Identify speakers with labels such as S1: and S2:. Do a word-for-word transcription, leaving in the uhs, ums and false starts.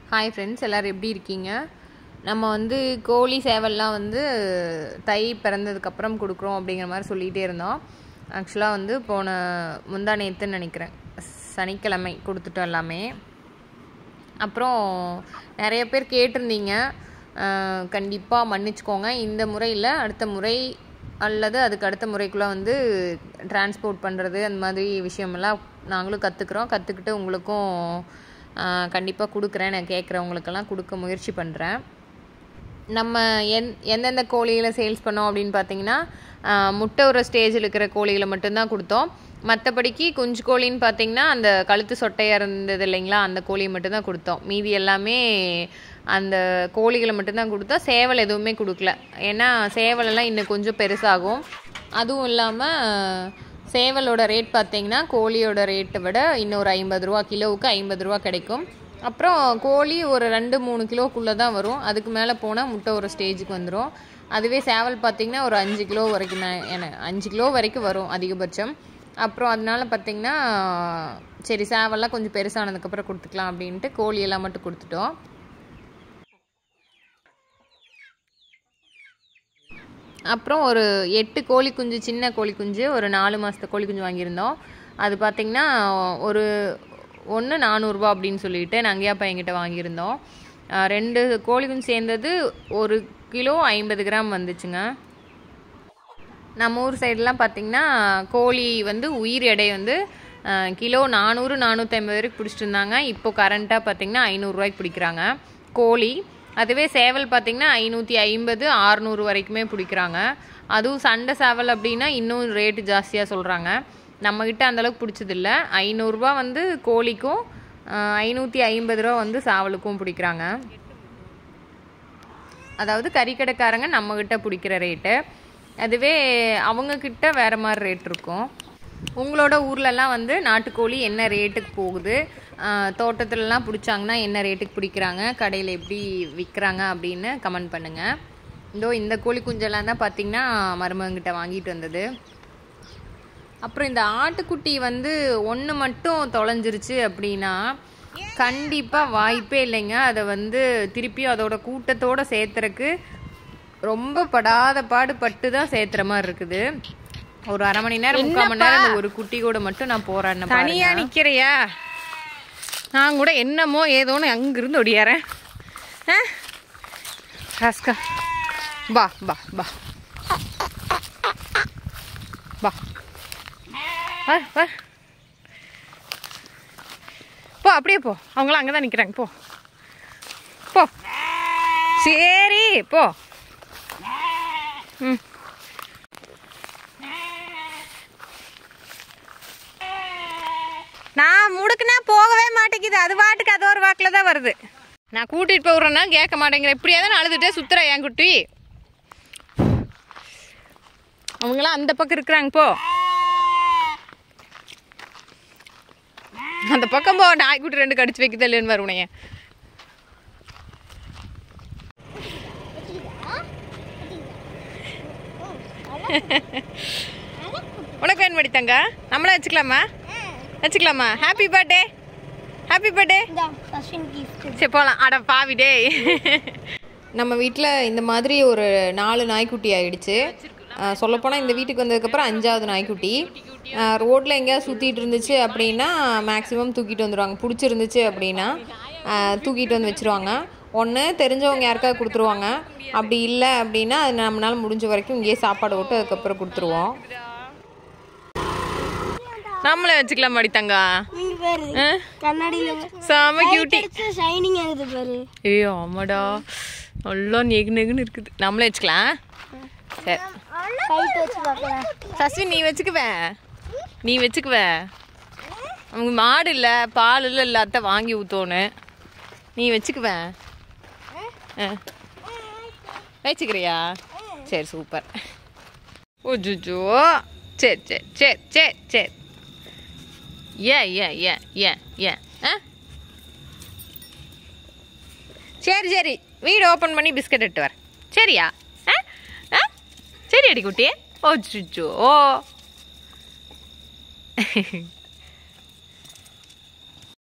S1: Hi friends, எல்லோரும் எப்படி இருக்கீங்க? நம்ம வந்து கோழி சேவல்லாம் வந்து தை பிறந்ததுக்கப்புறம் கொடுக்குறோம் அப்படிங்கிற மாதிரி சொல்லிகிட்டே இருந்தோம். ஆக்சுவலாக வந்து போன முந்தா நேற்றுன்னு நினைக்கிறேன், சனிக்கிழமை கொடுத்துட்டோம் எல்லாமே. அப்புறம் நிறைய பேர் கேட்டிருந்தீங்க, கண்டிப்பாக மன்னிச்சுக்கோங்க, இந்த முறையில் அடுத்த முறை அல்லது அதுக்கு அடுத்த முறைக்குள்ளே வந்து டிரான்ஸ்போர்ட் பண்ணுறது அந்த மாதிரி விஷயமெல்லாம் நாங்களும் கற்றுக்குறோம். கற்றுக்கிட்டு உங்களுக்கும் கண்டிப்பாக கொடுக்குறேன். நான் கேட்குறவங்களுக்கெல்லாம் கொடுக்க முயற்சி பண்ணுறேன். நம்ம எந் எந்தெந்த கோழிகளை சேல்ஸ் பண்ணோம் அப்படின்னு பார்த்தீங்கன்னா, முட்டை ஒரு ஸ்டேஜில் இருக்கிற கோழிகளை மட்டும்தான் கொடுத்தோம். மற்றபடிக்கு குஞ்சு கோழின்னு பார்த்தீங்கன்னா அந்த கழுத்து சொட்டையாக இருந்தது இல்லைங்களா, அந்த கோழியை மட்டும்தான் கொடுத்தோம். மீதி எல்லாமே அந்த கோழிகளை மட்டும்தான் கொடுத்தோம். சேவல் எதுவுமே கொடுக்கல, ஏன்னா சேவலெல்லாம் இன்னும் கொஞ்சம் பெருசாகும். அதுவும் இல்லாமல் சேவலோட ரேட் பார்த்திங்கன்னா கோழியோட ரேட்டை விட இன்னொரு ஐம்பது ரூபா, கிலோவுக்கு ஐம்பது ரூபா கிடைக்கும். அப்புறம் கோழி ஒரு ரெண்டு மூணு கிலோக்குள்ளே தான் வரும். அதுக்கு மேலே போனால் முட்டை ஒரு ஸ்டேஜுக்கு வந்துடும். அதுவே சேவல் பார்த்திங்கன்னா ஒரு அஞ்சு கிலோ வரைக்கும் என அஞ்சு கிலோ வரைக்கும் வரும் அதிகபட்சம். அப்புறம் அதனால பார்த்திங்கன்னா சரி சேவல்லாம் கொஞ்சம் பெருசானதுக்கப்புறம் கொடுத்துக்கலாம் அப்படின்ட்டு கோழியெல்லாம் மட்டும் கொடுத்துட்டோம். அப்புறம் ஒரு எட்டு கோழி குஞ்சு, சின்ன கோழி குஞ்சு, ஒரு நாலு மாதத்து கோழி குஞ்சு வாங்கியிருந்தோம். அது பார்த்திங்கன்னா ஒரு ஒன்று நானூறுரூவா அப்படின்னு சொல்லிட்டு நங்கையா பையன்கிட்ட வாங்கியிருந்தோம். ரெண்டு கோழி குஞ்சு சேர்ந்தது ஒரு கிலோ ஐம்பது கிராம் வந்துச்சுங்க. நம்ம ஊர் சைடெலாம் பார்த்திங்கன்னா கோழி வந்து உயிர் எடை வந்து கிலோ நானூறு நானூற்றி ஐம்பது வரைக்கும் பிடிச்சிட்டு இருந்தாங்க. இப்போ கரண்ட்டாக பார்த்திங்கன்னா ஐநூறுரூவாய்க்கு பிடிக்கிறாங்க கோழி. அதுவே சேவல் பார்த்திங்கன்னா ஐநூற்றி ஐம்பது ஆறுநூறு வரைக்குமே பிடிக்கிறாங்க. அதுவும் சண்டை சேவல் அப்படின்னா இன்னும் ரேட்டு ஜாஸ்தியாக சொல்கிறாங்க. நம்மக்கிட்ட அந்தளவுக்கு பிடிச்சதில்ல. ஐநூறுரூவா வந்து கோழிக்கும் ஐநூற்றி ஐம்பது ரூபா வந்து சேவலுக்கும் பிடிக்கிறாங்க. அதாவது கறிக்கடைக்காரங்க நம்மக்கிட்ட பிடிக்கிற ரேட்டு. அதுவே அவங்கக்கிட்ட வேறு மாதிரி ரேட் இருக்கும். உங்களோட ஊர்லலாம் வந்து நாட்டுக்கோழி என்ன ரேட்டுக்கு போகுது, தோட்டத்துலலாம் பிடிச்சாங்கன்னா என்ன ரேட்டுக்கு பிடிக்கிறாங்க, கடையில் எப்படி விற்கிறாங்க அப்படின்னு கமெண்ட் பண்ணுங்கள். இதோ இந்த கோழி குஞ்செல்லாம் தான் பார்த்திங்கன்னா மருமகங்கிட்ட வாங்கிட்டு வந்தது. அப்புறம் இந்த ஆட்டுக்குட்டி வந்து ஒன்று மட்டும் தொலைஞ்சிருச்சு அப்படின்னா கண்டிப்பாக வாய்ப்பே இல்லைங்க. அதை வந்து திருப்பியும் அதோட கூட்டத்தோடு சேர்த்துறக்கு ரொம்ப படாத பாடு பட்டு தான் சேர்த்துற மாதிரி இருக்குது. ஒரு அரை மணி நேரம் முக்கால் மணி நேரம் ஒரு குட்டி கூட மட்டும் நான் போராடினேன்.
S2: தனியா நிக்கிறையா? நான் கூட என்னமோ ஏதோன்னு அங்கிருந்து ஒடியாரேன். ராஸ்கா பா பா பா பா வா போ, அப்படியே போ. அவங்களாம் அங்கே தான் நிற்கிறாங்க. போ போ, சரி போ. ம் நான் முடுக்குனா போகவே மாட்டேங்குது. அது வாட்டுக்கு அது ஒரு வாக்கில் தான் வருது. நான் கூட்டிகிட்டு போகிறேன்னா கேட்க மாட்டேங்கிறேன். இப்படியே தான் அழுதுகிட்டே சுற்றுற என் குட்டி. அவங்களாம் அந்த பக்கம் இருக்கிறாங்க. போ அந்த பக்கம் போ. நாய்க்குட்டி ரெண்டு கடிச்சு வைக்க தெரியலன்னு வருவனைய. உனக்கு வேணும் படித்தாங்க, நம்மளே வச்சுக்கலாமா? வச்சுக்கலாமா? Happy birthday, happy birthday. சரி போகலாம். அட பாவிடே.
S1: நம்ம வீட்டில் இந்த மாதிரி ஒரு நாலு நாய்க்குட்டி ஆகிடுச்சு. சொல்லப்போனால் இந்த வீட்டுக்கு வந்ததுக்கப்புறம் அஞ்சாவது நாய்க்குட்டி. ரோட்டில் எங்கேயாவது சுற்றிட்டு இருந்துச்சு அப்படின்னா மேக்ஸிமம் தூக்கிட்டு வந்துடுவாங்க. பிடிச்சிருந்துச்சு அப்படின்னா தூக்கிட்டு வந்து வச்சுருவாங்க. ஒன்று தெரிஞ்சவங்க யாருக்காவது கொடுத்துருவாங்க. அப்படி இல்லை அப்படின்னா அது நம்மளால் முடிஞ்ச வரைக்கும் இங்கேயே சாப்பாடு போட்டு அதுக்கப்புறம் கொடுத்துருவோம்.
S2: நம்மளே வச்சுக்கலாம் மாடித்தாங்க. செம கியூட்டி. ஐயோ ஆமாடா, நல்லா நெகு நெகுன்னு இருக்குது. நம்மளே வச்சுக்கலாம். சரி சஸ்வின் நீ வச்சுக்குவ, நீ வச்சுக்குவ. அவங்க மாடு இல்லை, பால் இல்லை, எல்லாத்த வாங்கி ஊற்றோன்னு. நீ வச்சுக்குவ. வச்சுக்கிறியா? சரி சூப்பர். ஓஜோ சரி சரி சரி சரி சரி. ஏன் ஏன் ஏன் ஏன் ஏன் ஆ சரி சரி, வீடு ஓப்பன் பண்ணி பிஸ்கட் எடுத்து வர. சரியா? ஆ ஆ சரி அடி குட்டியே. ஓ சுச்சோ.